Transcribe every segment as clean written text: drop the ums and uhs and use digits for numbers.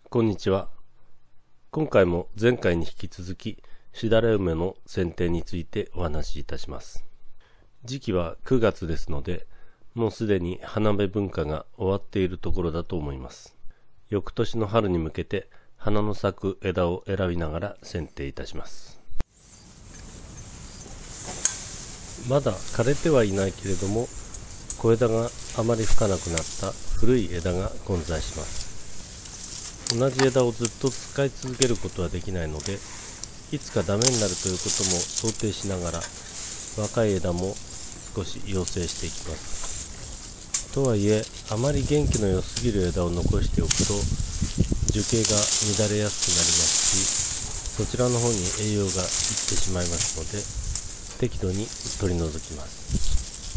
こんにちは。今回も前回に引き続きしだれ梅の剪定についてお話しいたします。時期は9月ですので、もうすでに花芽文化が終わっているところだと思います。翌年の春に向けて花の咲く枝を選びながら剪定いたします。まだ枯れてはいないけれども、小枝があまり吹かなくなった古い枝が混在します。同じ枝をずっと使い続けることはできないので、いつかダメになるということも想定しながら、若い枝も少し養成していきます。とはいえ、あまり元気の良すぎる枝を残しておくと樹形が乱れやすくなりますし、そちらの方に栄養がいってしまいますので、適度に取り除きます。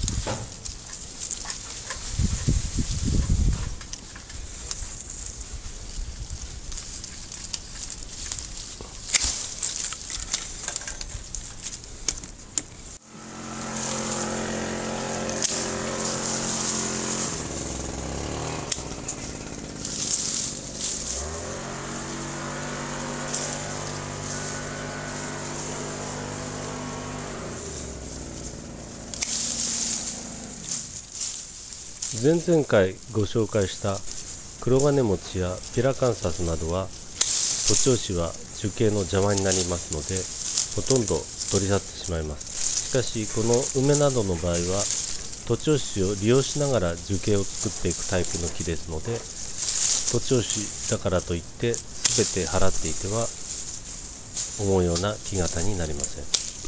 前々回ご紹介した黒金餅やピラカンサスなどは、徒長枝は樹形の邪魔になりますので、ほとんど取り去ってしまいます。しかしこの梅などの場合は、徒長枝を利用しながら樹形を作っていくタイプの木ですので、徒長枝だからといって全て払っていては思うような木型になりません。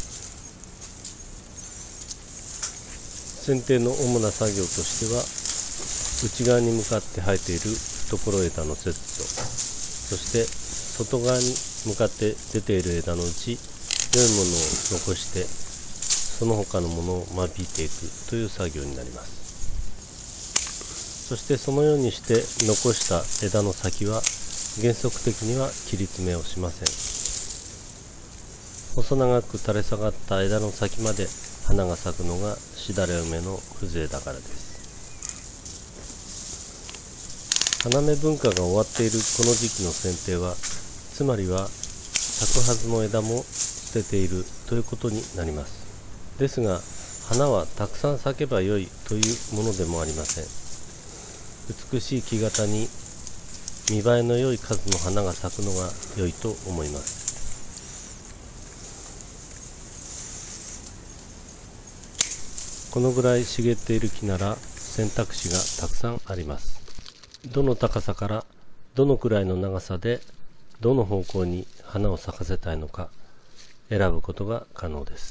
剪定の主な作業としては、内側に向かって生えている懐枝の切除、そして外側に向かって出ている枝のうち良いものを残して、その他のものを間引いていくという作業になります。そしてそのようにして残した枝の先は原則的には切り詰めをしません。細長く垂れ下がった枝の先まで花が咲くのがしだれ梅の風情だからです。花芽文化が終わっているこの時期の剪定は、つまりは咲くはずの枝も捨てているということになります。ですが、花はたくさん咲けばよいというものでもありません。美しい木型に見栄えの良い数の花が咲くのが良いと思います。このぐらい茂っている木なら選択肢がたくさんあります。どの高さからどのくらいの長さでどの方向に花を咲かせたいのか選ぶことが可能です。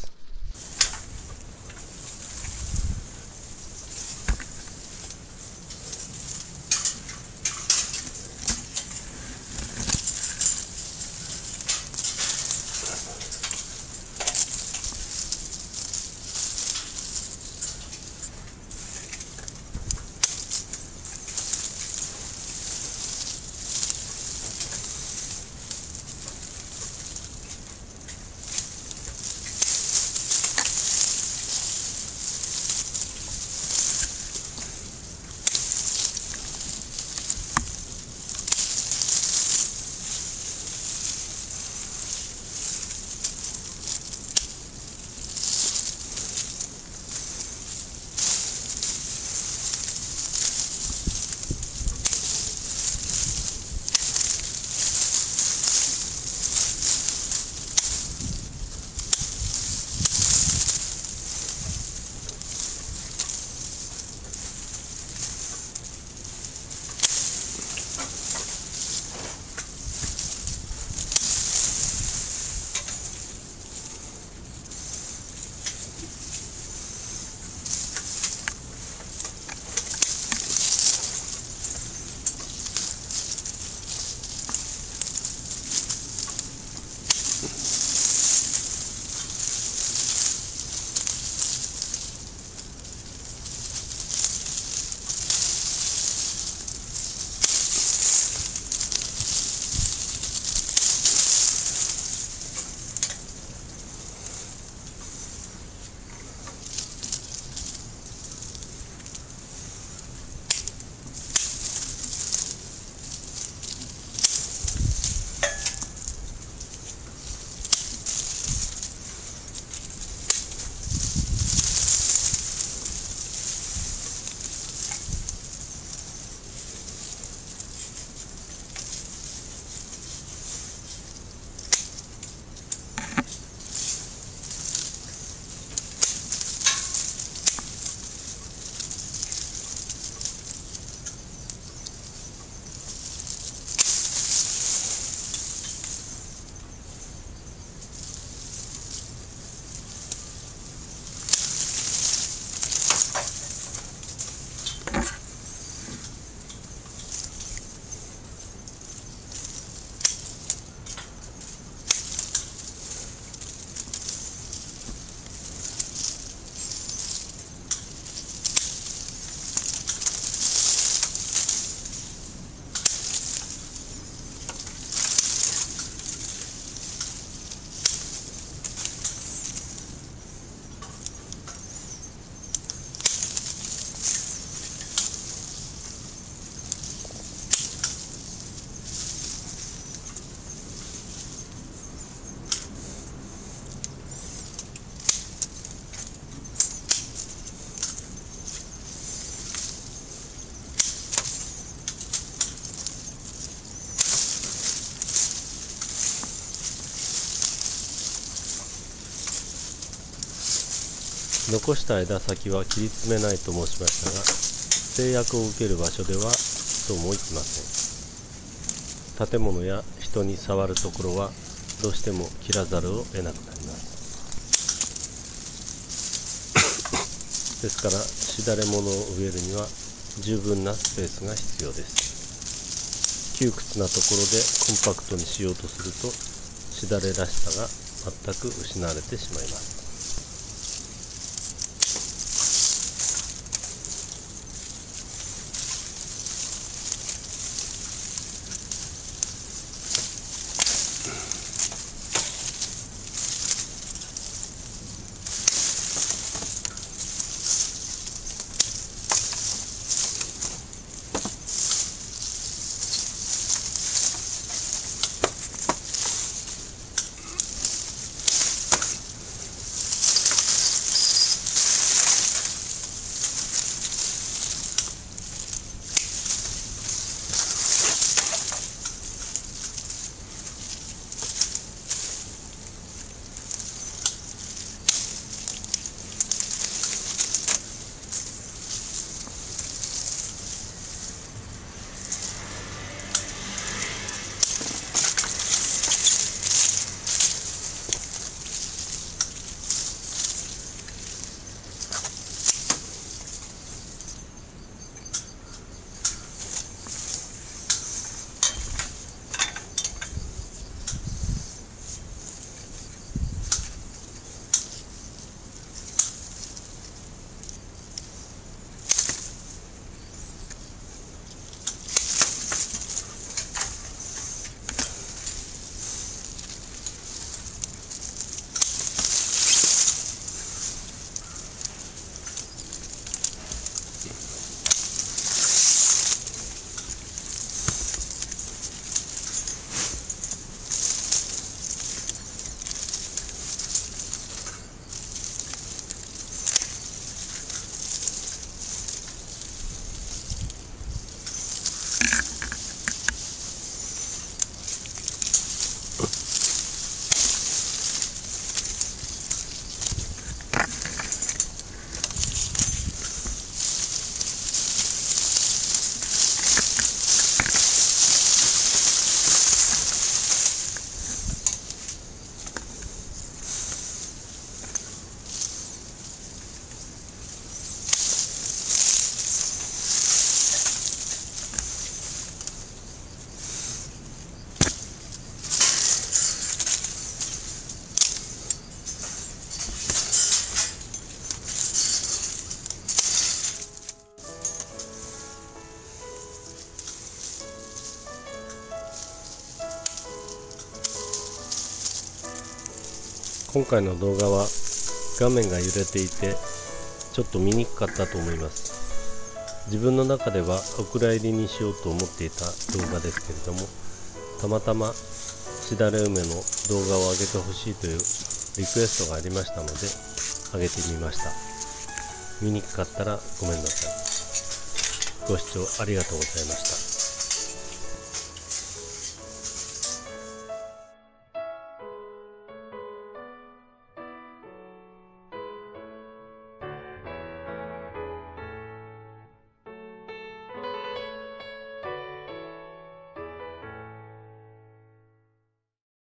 残した枝先は切り詰めないと申しましたが、制約を受ける場所ではそうもいきません。建物や人に触るところはどうしても切らざるを得なくなります。ですからしだれ物を植えるには十分なスペースが必要です。窮屈なところでコンパクトにしようとすると、しだれらしさが全く失われてしまいます。今回の動画は画面が揺れていてちょっと見にくかったと思います。自分の中ではお蔵入りにしようと思っていた動画ですけれども、たまたましだれ梅の動画を上げてほしいというリクエストがありましたので上げてみました。見にくかったらごめんなさい。ご視聴ありがとうございました。